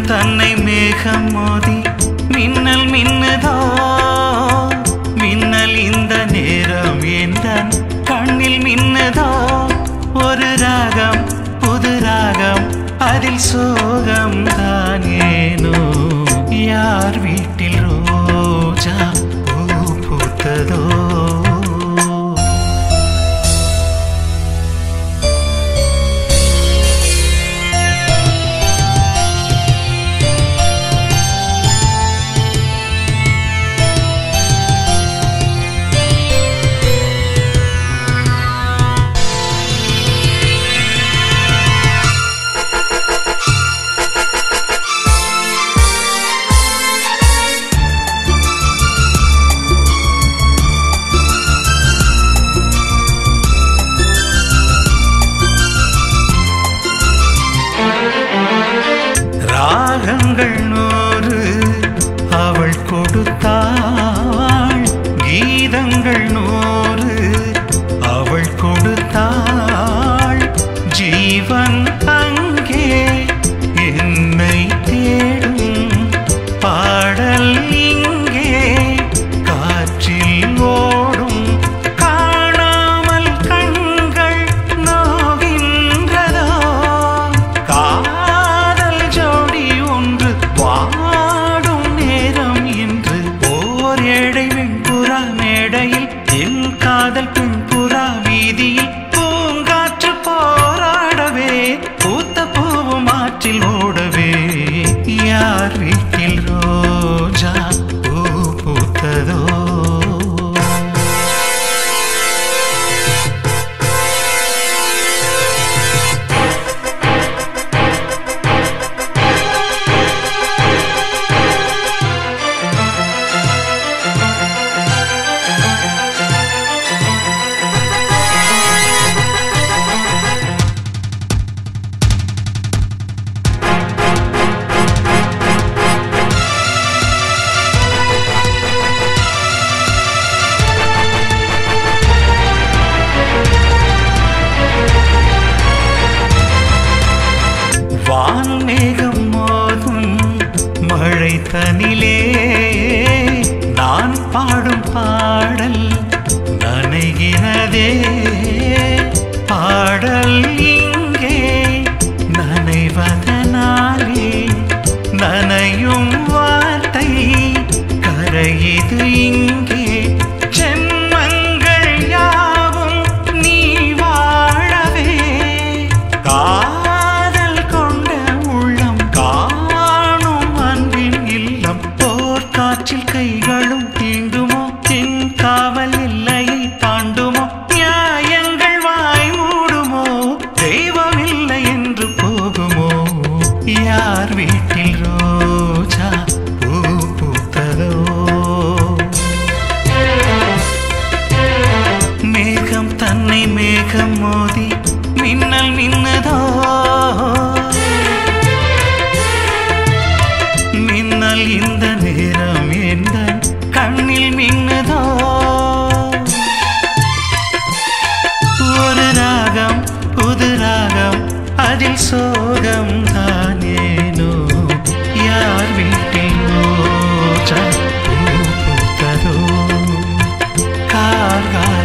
தன்னை மேகம் மோதி மின்னல் மின்னுதோ மின்னல் இந்த நேரம் எந்தன் கண்ணில் மின்னுதோ ஒரு ராகம் புது ராகம் அதில் சோகம் தானேனோ யார் வீட்டில் ரோஜா பூ பூத்ததோ ராகங்கள் 100 அவள் கொடுத்தாள் கீதங்கள் 100 அவள் கொடுத்தாள் ஜீவன் அங்கே என்னை தேடும் பாடல் இங்கே காற்றில் ஓடும் காணாமல் கண்கள் நோகின்றதோ வாடும் நேரம் என்று ஓர் ஏழை வெண்புறா மேடையில் என் காதல் பெண்புறா வீதியில் பூங்காற்று போராடவே பூத்த பூவும் ஆற்றில் ஓடவே யார் வீட்டில் ரோஜா பூ பூத்ததோ வான்மேகம் மோதும் மழை தனிலே நான் பாடும் பாடல் நனைகிறதே பாடல் இங்கே நனைவதனாலே நனையும் வார்த்தை கரையுது இங்கே ஜென்மங்கள் யாவும் நீ வாழவே காற்றில் கைகளும் தீண்டுமோ என் காவல் எல்லையை தாண்டுமோ நியாயங்கள் வாய் மூடுமோ தெய்வம் இல்லை என்று போகுமோ யார் வீட்டில் ரோஜா பூ பூத்ததோ மேகம் தன்னை மேகம் மோதி மின்னல் மின்னதோ மின்னல் இந்த நேரம் எந்த கண்ணில் மின்னதோ ஒரு ராகம் புது ராகம் அதில் சோகம் தானேனோ யார் வீட்டில் ரோஜா பூ பூத்ததோ கார்கா